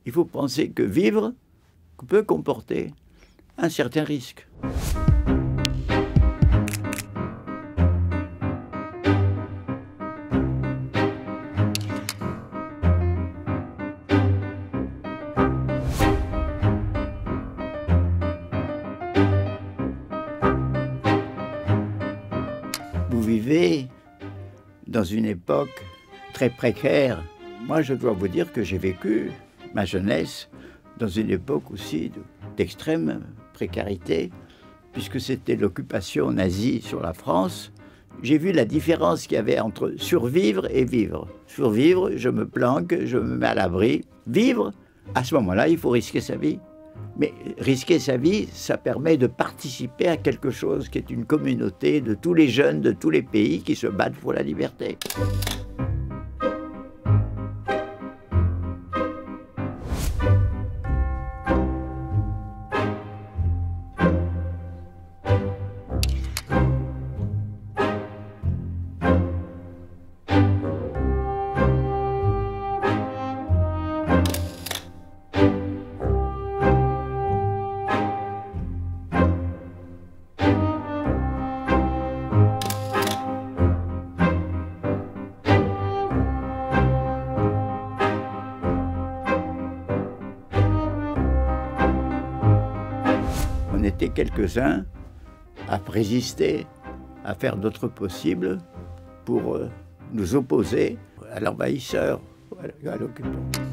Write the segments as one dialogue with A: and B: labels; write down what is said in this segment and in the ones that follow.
A: il faut penser que vivre peut comporter un certain risque. Vous vivez dans une époque très précaire. Moi, je dois vous dire que j'ai vécu ma jeunesse dans une époque aussi d'extrême précarité, puisque c'était l'occupation nazie sur la France. J'ai vu la différence qu'il y avait entre survivre et vivre. Survivre, je me planque, je me mets à l'abri. Vivre, à ce moment-là, il faut risquer sa vie. Mais risquer sa vie, ça permet de participer à quelque chose qui est une communauté de tous les jeunes de tous les pays qui se battent pour la liberté. On était quelques-uns à résister, à faire notre possible pour nous opposer à l'envahisseur, à l'occupant.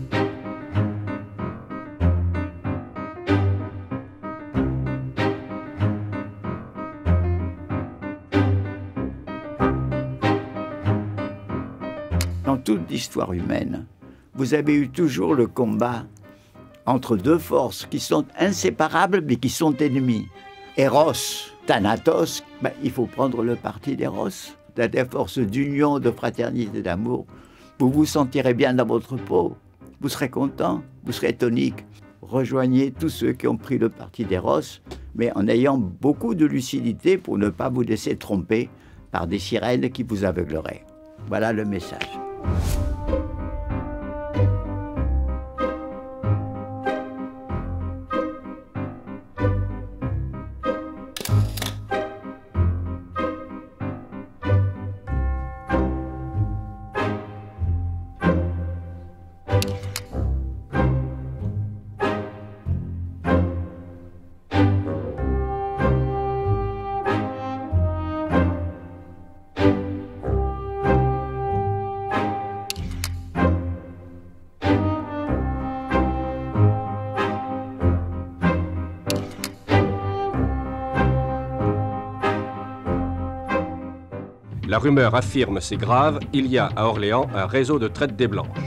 A: Dans toute l'histoire humaine, vous avez eu toujours le combat entre deux forces qui sont inséparables mais qui sont ennemies. Eros, Thanatos, il faut prendre le parti d'Eros, des forces d'union, de fraternité, d'amour. Vous vous sentirez bien dans votre peau, vous serez content, vous serez tonique. Rejoignez tous ceux qui ont pris le parti d'Eros, mais en ayant beaucoup de lucidité pour ne pas vous laisser tromper par des sirènes qui vous aveugleraient. Voilà le message.
B: La rumeur affirme, c'est grave, il y a à Orléans un réseau de traite des Blanches.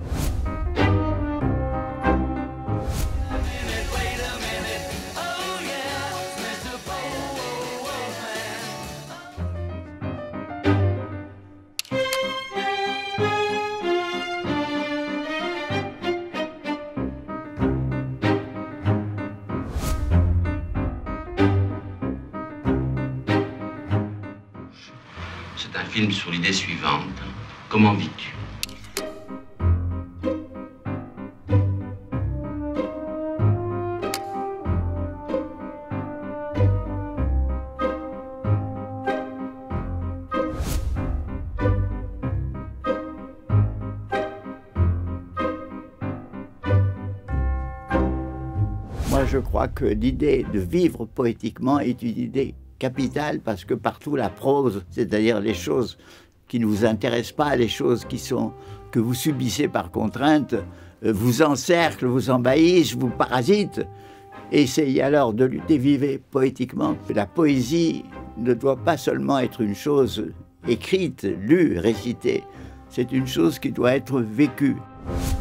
C: C'est un film sur l'idée suivante. Comment vis-tu?
A: Moi, je crois que l'idée de vivre poétiquement est une idée capitale parce que partout la prose, c'est-à-dire les choses qui ne vous intéressent pas, les choses que vous subissez par contrainte, vous encerclent, vous envahissent, vous parasitent. Essayez alors de lutter, vivez poétiquement. La poésie ne doit pas seulement être une chose écrite, lue, récitée. C'est une chose qui doit être vécue.